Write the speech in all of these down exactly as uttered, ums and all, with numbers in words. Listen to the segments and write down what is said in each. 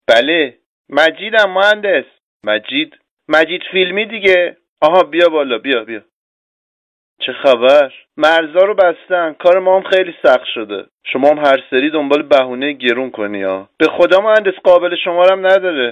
بله مجیدم مهندس. مجید مجید فیلمی دیگه. آها بیا بالا بیا بیا. چه خبر؟ مرزا رو بستن، کار ما هم خیلی سخت شده. شما هم هر سری دنبال بهونه گرون کنی ها. به خدا مهندس قابل شمارم نداره.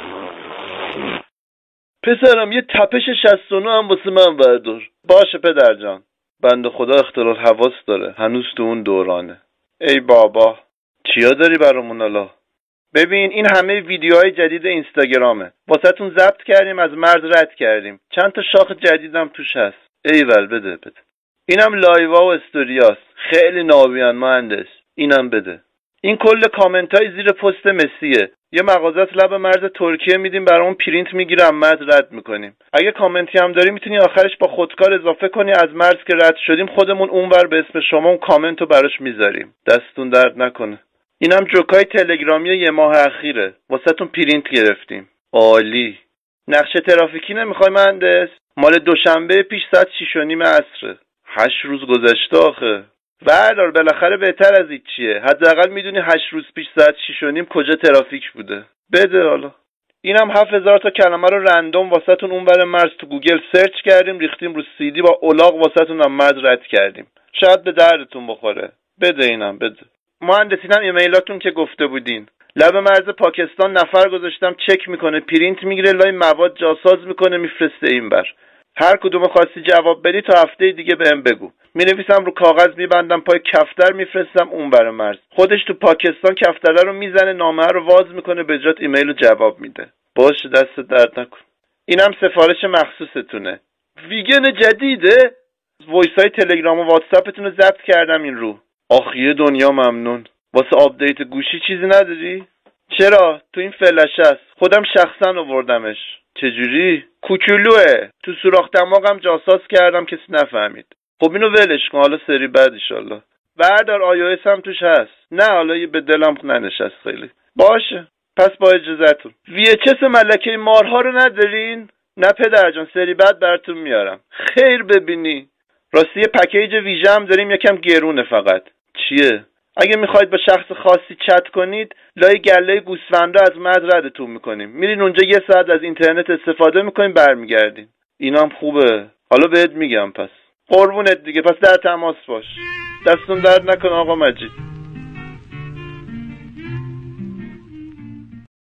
پسرم یه تپش شصت و نه هم واسه من بردار. باشه پدر جان. بنده خدا اختلال حواس داره، هنوز تو اون دورانه. ای بابا چیا داری برامون الا؟ ببین این همه ویدیوهای جدید اینستاگرامه، واسه تون ضبط کردیم، از مرز رد کردیم، چند تا شاخ جدیدم توش هست. ایول بده بده. اینم لایوا و استوریاست، خیلی نابیان مهندس. اینم بده. این کل کامنتای زیر پست مسیه. یه مغازات لب مرز ترکیه میدیم برامون پرینت میگیرم، مرز رد میکنیم. اگه کامنتی هم داری میتونی آخرش با خودکار اضافه کنی از مرز که رد شدیم خودمون اونور به اسم شما اون کامنتو براش میذاریم. دستتون درد نکنه. اینم جوکای تلگرامی یه ماه اخیره، واسهتون پرینت گرفتیم. عالی. نقشه ترافیکی نمیخوای مهندس؟ مال دوشنبه پیش ساعت شیش و نیم عصره. هشت روز گذشته آخه. بردار بالاخره بهتر از این چیه؟ حداقل میدونی هشت روز پیش ساعت شیش و نیم کجا ترافیک بوده. بده حالا. اینم هفت هزار تا کلمه رو رندوم واسهتون اونور مرز تو گوگل سرچ کردیم، ریختیم رو سی دی با الاغ واسهتون هم مرز رد کردیم. شاید به دردتون بخوره. بده اینم بده. مهندسینم ایمیلاتون که گفته بودین. لب مرز پاکستان نفر گذاشتم چک میکنه، پرینت میگیره، لای مواد جاساز میکنه، میفرسته اینور. هر کدوم خواستی جواب بدی تا هفته دیگه بهم بگو. مینویسم رو کاغذ، میبندم پای کفتر، میفرستم اونور مرز. خودش تو پاکستان کفتره رو میزنه، نامه رو واز میکنه، به جات ایمیل رو جواب میده. باشه دست درد نکن. اینم سفارش مخصوصتونه. ویگن جدیده؟ وایسای تلگرام و واتساپتون رو ضبط کردم این رو. آخ یه دنیا ممنون. واسه آپدیت گوشی چیزی نداری؟ چرا؟ تو این فلش هست. خودم شخصا آوردمش. چجوری؟ کوچولوه. تو سوراخ دماغم جاساس کردم کسی نفهمید. خب اینو ولش کن، حالا سری بعد ایشالله. بردار آی او اس هم توش هست. نه حالا یه به دلم ننشست خیلی. باشه. پس با اجازهتون. وی اچ اس ملکه مارها رو ندارین؟ نه پدر جان، سری بعد براتون میارم. خیر ببینی. راستی یه پکیج ویژه هم داریم، یکم گرونه فقط. چیه؟ اگه میخواید با شخص خاصی چت کنید، لای گله گوسفندا از مرز ردتون میکنیم. میرین اونجا یه ساعت از اینترنت استفاده میکنیم، برمیگردین. اینم خوبه. حالا بهت میگم. پس قربونت دیگه. پس در تماس باش. دستون درد نکن آقا مجید.